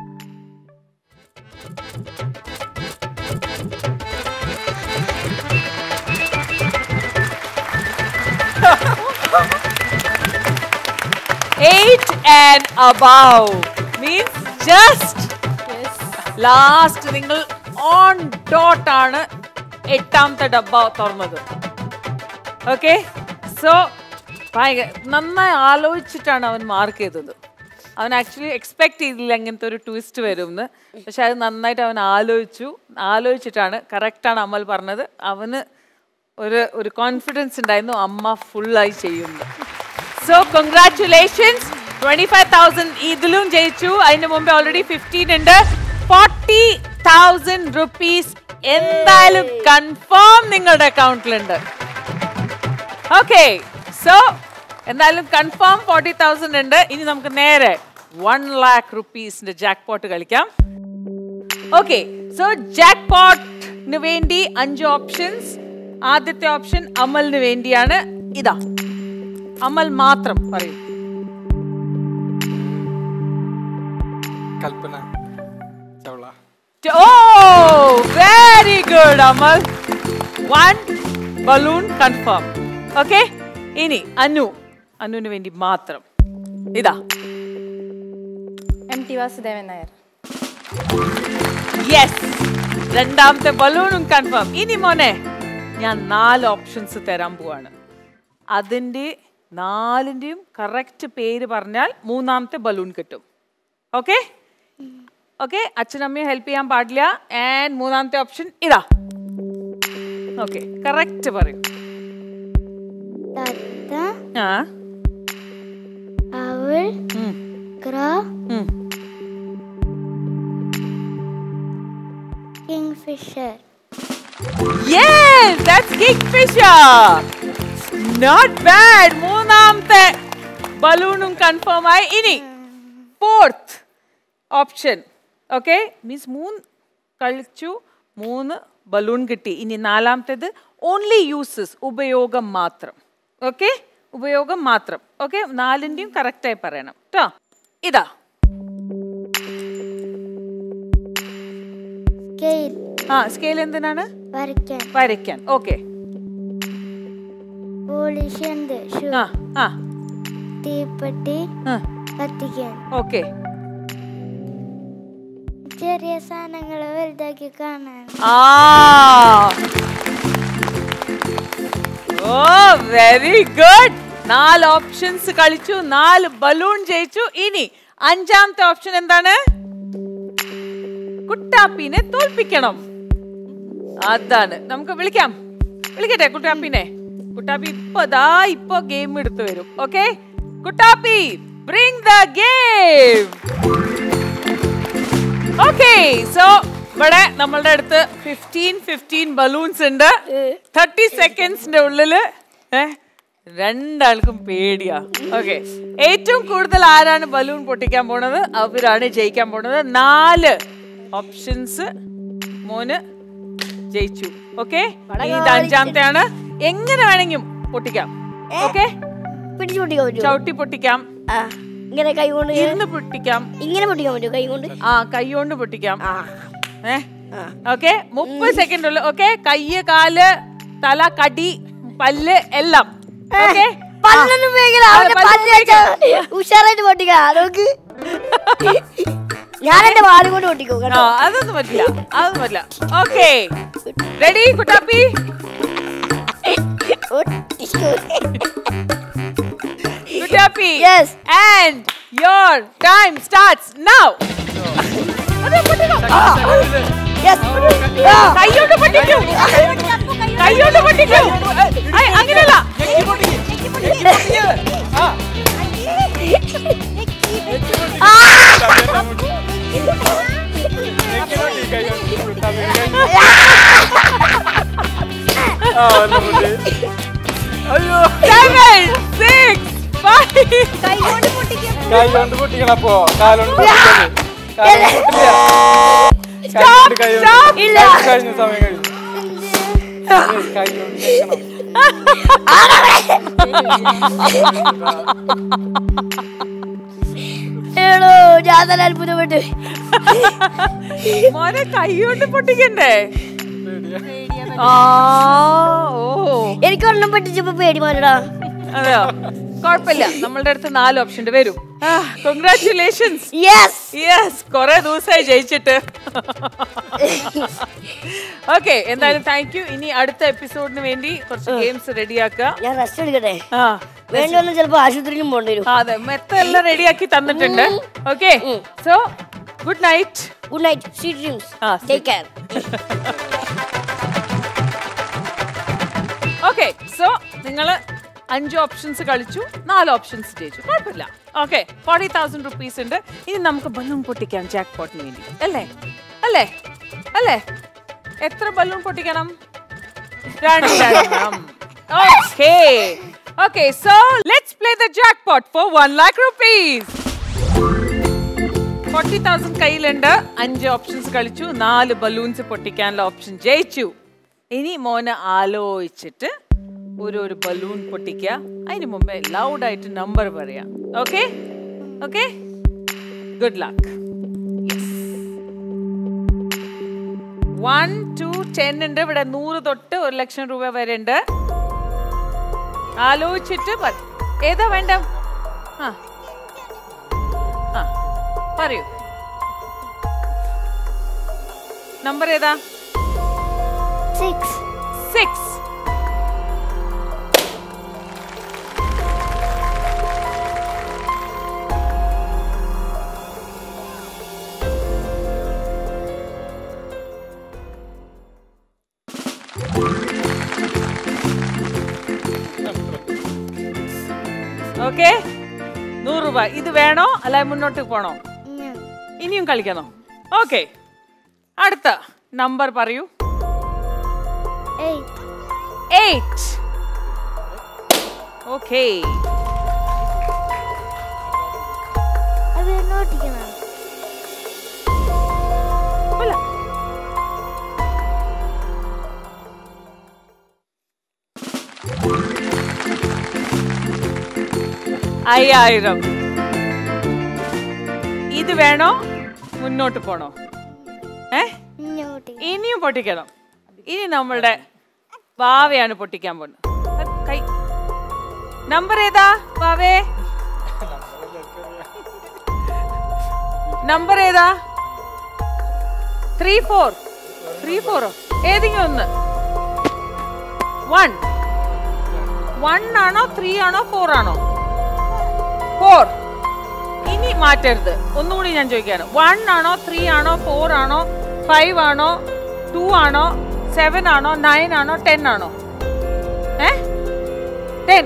eight and above means just last. നിങ്ങൾ on dot ആണ് എട്ടാമത്തെ ഡബ്ബ തുറന്നത്. ഓക്കെ, സോ നന്നായി ആലോചിച്ചിട്ടാണ് അവൻ മാർക്ക് ചെയ്തത്. അവൻ ആക്ച്വലി എക്സ്പെക്ട് ചെയ്തില്ല ഇങ്ങനത്തെ ഒരു ട്വിസ്റ്റ് വരുമെന്ന്. പക്ഷെ അത് നന്നായിട്ട് അവൻ ആലോചിച്ചു. ആലോചിച്ചിട്ടാണ് കറക്റ്റാണ് അമൽ പറഞ്ഞത്. അവന് ഒരു ഒരു കോൺഫിഡൻസ് ഉണ്ടായിരുന്നു അമ്മ ഫുള്ളായി ചെയ്യുന്നു. So congratulations. Twenty five thousand ഇതിലും ജയിച്ചു. അതിന് മുമ്പ് ഓൾറെഡി ഫിഫ്റ്റീൻ ഉണ്ട്. ഫോർട്ടി തൗസൻഡ് റുപ്പീസ് എന്തായാലും കൺഫേം നിങ്ങളുടെ അക്കൗണ്ടിലുണ്ട്. ഓക്കെ, സോ എന്തായാലും കൺഫേം ഫോർട്ടി തൗസൻഡ് ഉണ്ട്. ഇനി നമുക്ക് നേരെ വൺ ലാക്ക് റുപ്പീസിന്റെ ജാക്ക് പോട്ട് കളിക്കാം. ഓക്കെ, സോ ജാക്ക് പോട്ടിന് വേണ്ടി അഞ്ച് ഓപ്ഷൻസ്. ആദ്യത്തെ ഓപ്ഷൻ അമലിന് വേണ്ടിയാണ്. ഇതാ, അമൽ മാത്രം പറയൂ. കൽപ്പന ചൗള. ഓ, very good Amal. One balloon confirm. Okay, ഇനി അനു. അനുവിന് വേണ്ടി മാത്രം ഇതാ, M T Vasudevan Nair. Yes, രണ്ടാമത്തെ ബലൂണും കൺഫേം. ഇനി മോനെ, ഞാൻ നാല് ഓപ്ഷൻസ് തരാൻ പോവാണ്. അതിൻ്റെ നാലിൻ്റെയും കറക്റ്റ് പേര് പറഞ്ഞാൽ മൂന്നാമത്തെ ബലൂൺ കിട്ടും. ഓക്കെ ഓക്കെ, അച്ഛനമ്മയും ഹെൽപ്പ് ചെയ്യാൻ പാടില്ല. ആൻഡ് മൂന്നാമത്തെ ഓപ്ഷൻ ഇതാ. ഓക്കെ, കറക്റ്റ് പറയൂ. ആ അവൾ Kingfisher. Yes, that's Kingfisher. Not bad. മൂന്നാമത്തെ ബലൂണും കൺഫേം ആയി. ഇനി ഫോർത്ത് ഓപ്ഷൻ. ഓക്കെ, മീൻസ് മൂന്ന് കളിച്ചു, മൂന്ന് ബലൂൺ കിട്ടി. ഇനി നാലാമത്തേത് ഓൺലി യൂസസ്, ഉപയോഗം മാത്രം. ഓക്കെ, ഉപയോഗം മാത്രം. ഓക്കെ, നാലിൻ്റെയും കറക്റ്റായി പറയണം കേട്ടോ. ഇതാ ആ സ്കെയിൽ. എന്തിനാണ്? വരയ്ക്കാൻ. വരയ്ക്കാൻ. ഓക്കെ, തീപ്പെട്ടി കത്തിക്കാൻ. ഓക്കെ, ചെറിയ സാധനങ്ങൾ വലുതാക്കി കാണാൻ. ആ ഓ, വെരി ഗുഡ്. നാല് ഓപ്ഷൻസ് കളിച്ചു, നാല് ബലൂൺ ജയിച്ചു. ഇനി അഞ്ചാമത്തെ ഓപ്ഷൻ എന്താണ്? കുട്ടാപ്പിനെ തോൽപ്പിക്കണം. അതാണ്. നമുക്ക് വിളിക്കാം. വിളിക്കട്ടെ കുട്ടാപ്പിനെ. കുട്ടാപ്പി ഇപ്പൊ ദാ ഇപ്പൊ ഗെയിം എടുത്തു വരും. Okay, Kuttappi, bring the game. Okay, so ഇവിടെ നമ്മളുടെ അടുത്ത് ഫിഫ്റ്റീൻ ഫിഫ്റ്റീൻ ബലൂൺസ് ഉണ്ട്. തേർട്ടി സെക്കൻഡ്സിന്റെ ഉള്ളില് രണ്ടാൾക്കും പേടിയാ. ഓക്കെ, ഏറ്റവും കൂടുതൽ ആരാണ് ബലൂൺ പൊട്ടിക്കാൻ പോണത് അവരാണ് ജയിക്കാൻ പോണത്. നാല് ഓപ്ഷൻസ് മോന് ജയിച്ചു. ഓക്കെ, ഇത് അഞ്ചാമത്തെ ആണ്. എങ്ങനെ വേണമെങ്കിലും പൊട്ടിക്കാം. ഓക്കെ, ചവിട്ടി പൊട്ടിക്കാം, ഇങ്ങനെ കൈ കൊണ്ട് ഇരുന്ന് പൊട്ടിക്കാം, ഇങ്ങനെ പൊട്ടിക്കാൻ പറ്റും കൈ കൊണ്ട്. ആ കൈ കൊണ്ട് പൊട്ടിക്കാം. ഏ ഓക്കെ, മുപ്പത് സെക്കൻഡ് ഉള്ളു. ഓക്കെ, കയ്യ്, കാല്, തല, കടി, പല്ല് എല്ലാം. ഓക്കെ, ഉഷാറായിട്ട് പൊട്ടിക്കാം. നോക്ക്, ഞാൻ എന്റെ വാല് കൊണ്ട് പൊട്ടിക്കും. അതൊന്നും പറ്റില്ല, അതൊന്നും പറ്റില്ല. Okay, ready Kuttappi? Kuttappi, yes, and your time starts now. കൈയോട്ട് പൊട്ടിക്കൂ, കൈയോട്ട് പൊട്ടിക്കൂ. അങ്ങനെയല്ല, കൈകൊണ്ട് പൊട്ടിക്കണപ്പോ കാലോണ്ട് കഴിഞ്ഞു, സമയം കഴിഞ്ഞു. ഞാൻ തന്നെ അത്ഭുതപ്പെട്ട്. മോനെ കൈകൊണ്ട് പൊട്ടിക്കണ്ടേ? എനിക്ക് ഒരെണ്ണം പൊട്ടിച്ചപ്പോ പേടി മാറടാ. അതെയോ? കുഴപ്പമില്ല, നമ്മളുടെ അടുത്ത് നാല് ഓപ്ഷൻ വരും. കൺഗ്രാറ്റുലേഷൻസ്. യെസ് യെസ്, കുറെ ദിവസമായി ജയിച്ചിട്ട്. ഓക്കെ, എന്തായാലും താങ്ക് യു. ഇനി അടുത്ത എപ്പിസോഡിന് വേണ്ടി കുറച്ച് ഗെയിംസ് റെഡിയാക്കുക. ഞാൻ റെസ്റ്റ് എടുക്കട്ടെ. വേണ്ടി വന്നാൽ ചിലപ്പോ ആശുപത്രിയിലും പോകേണ്ടി വരും. അതെ, മെത്ത എല്ലാം റെഡിയാക്കി തന്നിട്ടുണ്ട്. Okay, so good night. Good night, sweet dreams, take care. Okay, so നിങ്ങള് അഞ്ച് ഓപ്ഷൻസ് കളിച്ചു, നാല് ഓപ്ഷൻസ് ജയിച്ചു, കുഴപ്പമില്ല. ഓക്കെ, ഫോർട്ടി തൗസൻഡ് റുപ്പീസ് ഉണ്ട്. ഇനി നമുക്ക് ബലൂൺ പൊട്ടിക്കാം ജാക്ക് പോട്ടിന് വേണ്ടി, അല്ലേ അല്ലേ അല്ലേ? എത്ര ബലൂൺ പൊട്ടിക്കണം? രണ്ടെണ്ണം. Okay okay, so let's play the jackpot for one lakh rupees. Forty thousand കയ്യിലുണ്ട്. അഞ്ച് ഓപ്ഷൻസ് കളിച്ചു, നാല് ബലൂൺസ് പൊട്ടിക്കാനുള്ള ഓപ്ഷൻ ജയിച്ചു. ഇനി മോന് ആലോചിച്ചിട്ട് ഓരോരു ബലൂൺ പൊട്ടിക്കുക. അതിന് മുമ്പേ ലൗഡായിട്ട് നമ്പർ പറയാം. Okay okay, good luck. One two ten ഉണ്ട് ഇവിടെ. നൂറ് തൊട്ട് ഒരു ലക്ഷം രൂപ വരെ ഉണ്ട്. ആലോചിച്ചിട്ട് ഏതാ വേണ്ട? ആ ആ പറയൂ, നമ്പർ ഏതാ? സിക്സ്. സിക്സ്. ഓക്കെ, നൂറ് രൂപ. ഇത് വേണോ അല്ല മുന്നോട്ട് പോണോ? ഇനിയും കളിക്കണോ? ഓക്കെ, അടുത്ത നമ്പർ പറയൂ. എയ്റ്റ്. ഓക്കെ, അയ്യായിരം. ഇത് വേണോ മുന്നോട്ട് പോണോ? ഏ ഇനിയും പൊട്ടിക്കണം. ഇനി നമ്മളുടെ വാവയാണ് പൊട്ടിക്കാൻ പോകുന്നത്. കൈ നമ്പർ ഏതാ വാവേ? നമ്പർ ഏതാ? Three four. ത്രീ ഫോറോ ഏതെങ്കിലും ഒന്ന്. വൺ. വൺ ആണോ ത്രീ ആണോ ഫോർ ആണോ? ഫോർ. ഇനി മാറ്റരുത്, ഒന്നുകൂടി ഞാൻ ചോദിക്കാണ്. വൺ ആണോ ത്രീ ആണോ ഫോർ ആണോ ഫൈവ് ആണോ ടു ആണോ സെവൻ ആണോ നയൻ ആണോ ടെൻ ആണോ? ഏ ടെൻ.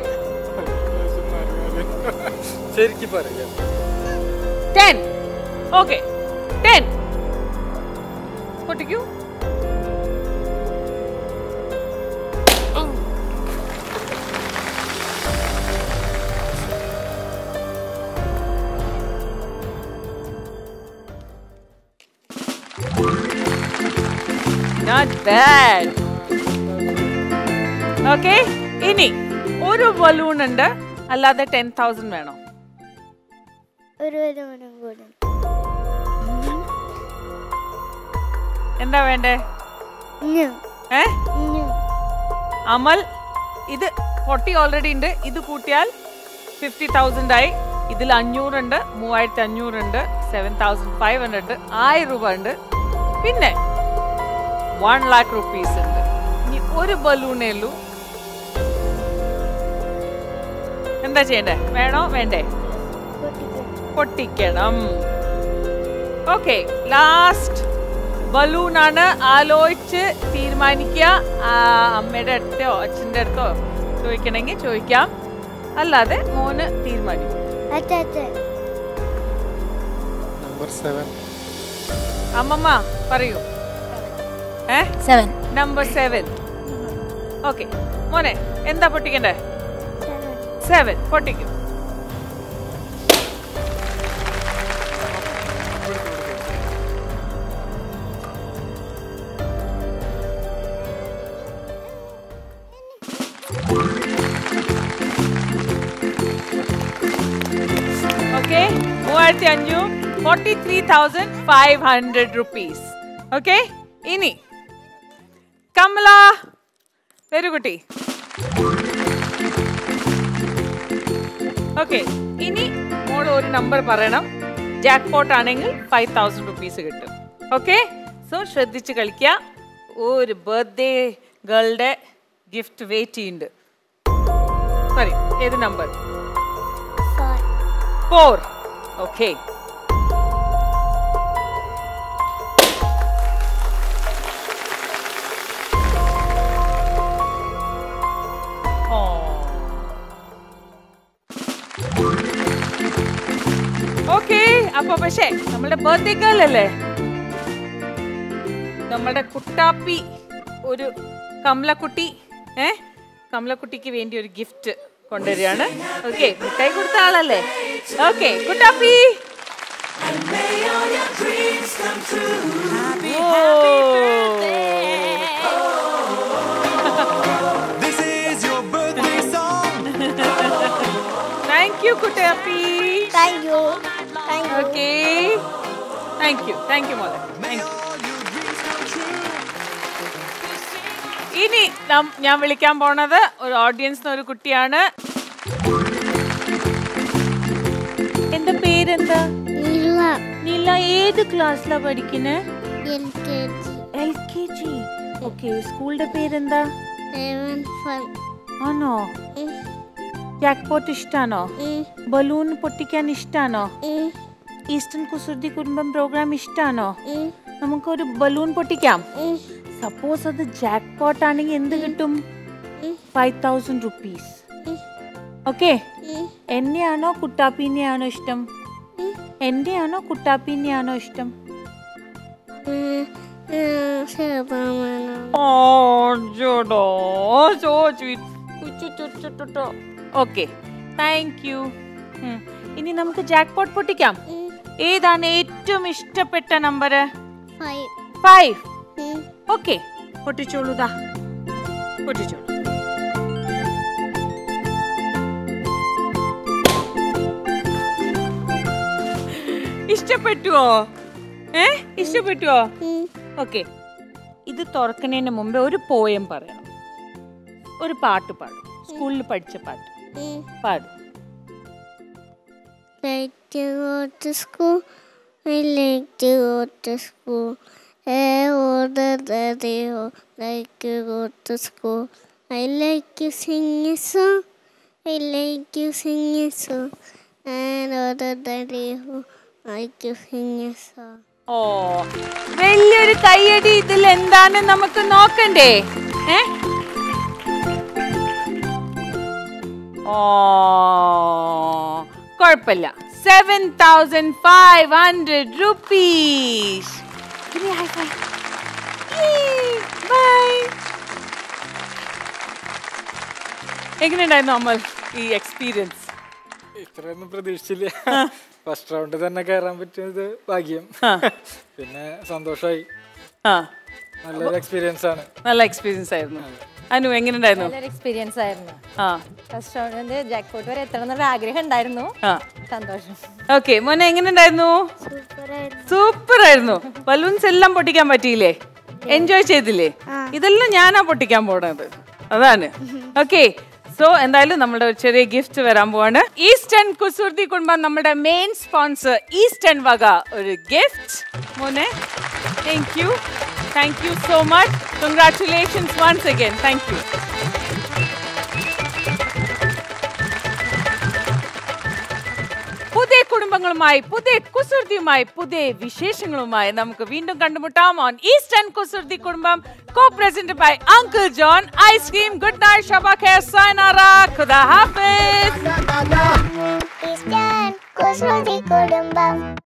ടെൻ. ഓക്കെ, ടെൻ പൊട്ടിക്കൂ. Not bad. Okay, ഇനി ഒരു ബലൂൺ ഉണ്ട്, അല്ലാതെ ടെൻ തൗസൻഡ് വേണോ? ഒരു ബലൂണും കൂടി. എന്താ വേണ്ടേ? ഏ അമൽ, ഇത് ഫോർട്ടി ഓൾറെഡി ഉണ്ട്. ഇത് കൂട്ടിയാൽ ഫിഫ്റ്റി തൗസൻഡ് ആയി. ഇതിൽ അഞ്ഞൂറുണ്ട്, മൂവായിരത്തി അഞ്ഞൂറുണ്ട്, സെവൻ തൗസൻഡ് ഫൈവ് ഹൺഡ്രഡ്, ആയിരം രൂപ ഉണ്ട്, പിന്നെ വൺ ലാക്ക് റുപ്പീസ് ഉണ്ട്. ഇനി ഒരു ബലൂണേ ഉള്ളൂ. എന്താ ചെയ്യണ്ടേ? വേണോ വേണ്ടേ? പൊട്ടിക്കണം. ഓക്കെ, ലാസ്റ്റ് ബലൂൺ ആണ്. ആലോചിച്ച് തീരുമാനിക്കുക. അമ്മയുടെ അടുത്തോ അച്ഛൻ്റെ അടുത്തോ ചോദിക്കണമെങ്കിൽ ചോദിക്കാം, അല്ലാതെ മോന് തീരുമാനിക്കും. Number seven. അമ്മമ്മ പറയൂ. ഏ സെവൻ. Number seven. ഓക്കെ മോനെ, എന്താ പൊട്ടിക്കണ്ടേ? സെവൻ പൊട്ടിക്കും. ഓക്കെ, മൂവായിരത്തി അഞ്ഞൂറ് forty three thousand five hundred rupees. Okay, ഇനി കമല വരൂ കുട്ടി. ഓക്കെ, ഇനി മോൾ ഒരു നമ്പർ പറയണം. ജാക്ക് പോട്ട് ആണെങ്കിൽ ഫൈവ് തൗസൻഡ് റുപ്പീസ് കിട്ടും. ഓക്കെ, സോ ശ്രദ്ധിച്ച് കളിക്കുക. ഒരു ബർത്ത്ഡേ ഗേളുടെ ഗിഫ്റ്റ് വെയിറ്റ് ചെയ്യുന്നുണ്ട്. പറയും ഏത് നമ്പർ? ഫോർ. Okay, okay. അപ്പൊ പക്ഷേ നമ്മളുടെ ബർത്ത്ഡേ ഗേൾ അല്ലേ, നമ്മളുടെ കുട്ടാപ്പി ഒരു കമലക്കുട്ടി, ഏ കമലക്കുട്ടിക്ക് വേണ്ടി ഒരു ഗിഫ്റ്റ് കൊണ്ടുവരികയാണ്. ഓക്കെ, മിഠായി കൊടുത്ത ആളല്ലേ. Okay, Kuttappi. Thank you Kuttappi. Thank you. Okay, thank you thank you മോളെ. Thank you. ഇനി ഞാൻ വിളിക്കാൻ പോണത് ഒരു ഓഡിയൻസിന് ഒരു കുട്ടിയാണ്. എന്റെ പേരെന്താ? നീല. നീല. ഏത് ക്ലാസ്സിലാ പഠിക്കുന്നേ? L K G. L K G. Okay, സ്കൂളിന്റെ പേരെന്താ? Seven fun. ആണോ? ജാക്ക് പോട്ട് ഇഷ്ടാണോ? ബലൂൺ പൊട്ടിക്കാൻ ഇഷ്ടാണോ? ഈസ്റ്റേൺ കുസൃതി കുടുംബം പ്രോഗ്രാം ഇഷ്ടാണോ? നമുക്കൊരു ബലൂൺ പൊട്ടിക്കാം. സപ്പോസ് അത് ജാക്ക് പോട്ട് ആണെങ്കിൽ എന്ത് കിട്ടും? Five thousand rupees. ഓക്കെ, എന്നെയാണോ കുട്ടാപ്പിനെയാണോ ഇഷ്ടം? എന്റെയാണോ കുട്ടാപ്പിനെയാണോ ഇഷ്ടം? Okay, thank you. ഇനി നമുക്ക് ജാക്ക് പോട്ട് പൊട്ടിക്കാം. ഏതാണ് ഏറ്റവും ഇഷ്ടപ്പെട്ട നമ്പർ? ഫൈവ്. ഓക്കെ, പൊട്ടിച്ചോളൂ. ദാ പൊട്ടിച്ചോളൂ. ഇഷ്ടപ്പെട്ടുവോ? ഏ ഇഷ്ടപ്പെട്ടുവോ? ഓക്കെ, ഇത് തുറക്കുന്നതിന് മുമ്പേ ഒരു പോയം പറയണം. ഒരു പാട്ട് പാടും. സ്കൂളിൽ പഠിച്ച പാട്ട് പാടും. Like to go to school. I like to go to school. I order the radio. Like to go to school. I like to sing a song. I like to sing a song. And order the radio. I like to sing a song. ഓ, വലിയൊരു കയ്യടി. ഇതിൽ എന്താണ് നമുക്ക് നോക്കണ്ടേ? ഏ ഓ, കുഴപ്പമില്ല. Seven thousand five hundred rupees. എങ്ങനെയുണ്ടായിരുന്നു അമൽ ഈ എക്സ്പീരിയൻസ്? ഇത്രയൊന്നും പ്രതീക്ഷിച്ചില്ല. ഫസ്റ്റ് റൗണ്ട് തന്നെ കയറാൻ പറ്റിയത് ഭാഗ്യം. പിന്നെ സന്തോഷമായി. നല്ലൊരു എക്സ്പീരിയൻസ് ആണ്. നല്ല എക്സ്പീരിയൻസ് ആയിരുന്നു. അനു എങ്ങനെയുണ്ടായിരുന്നു? നല്ലൊരു എക്സ്പീരിയൻസ് ആയിരുന്നു. ആ, ഫസ്റ്റ് റൗണ്ടിൽ ജാക്ക് പോട്ട് വരെ എത്തണം എന്നുള്ള ആഗ്രഹം ഉണ്ടായിരുന്നു. സന്തോഷം. ഓക്കെ, മോനെ എങ്ങനെയുണ്ടായിരുന്നു? സൂപ്പർ ആയിരുന്നു. ബലൂൺസ് എല്ലാം പൊട്ടിക്കാൻ പറ്റിയില്ലേ? എൻജോയ് ചെയ്തില്ലേ? ഇതെല്ലാം ഞാനാ പൊട്ടിക്കാൻ പോണത്, അതാണ്. ഓക്കെ, സോ എന്തായാലും നമ്മുടെ ഒരു ചെറിയ ഗിഫ്റ്റ് വരാൻ പോവാണ്. ഈസ്റ്റേൺ കുസൃതി കുടുംബം നമ്മുടെ മെയിൻ സ്പോൺസർ ഈസ്റ്റേൺ വക ഒരു ഗിഫ്റ്റ്. മോനെ thank you. Thank you so much. Congratulations once again. Thank you. പുതിയ കുടുംബങ്ങളുമായി പുതിയ കുസൃതിയുമായി പുതിയ വിശേഷങ്ങളുമായി നമുക്ക് വീണ്ടും കണ്ടുമുട്ടാം on eastern Kusruthi Kudumbam co presented by uncle John ice cream. Good night, ശബ ഖൈർ, സയനാറ, ഖുദാ ഹാഫിസ്. ഈസ്റ്റേൺ കുസൃതി കുടുംബം.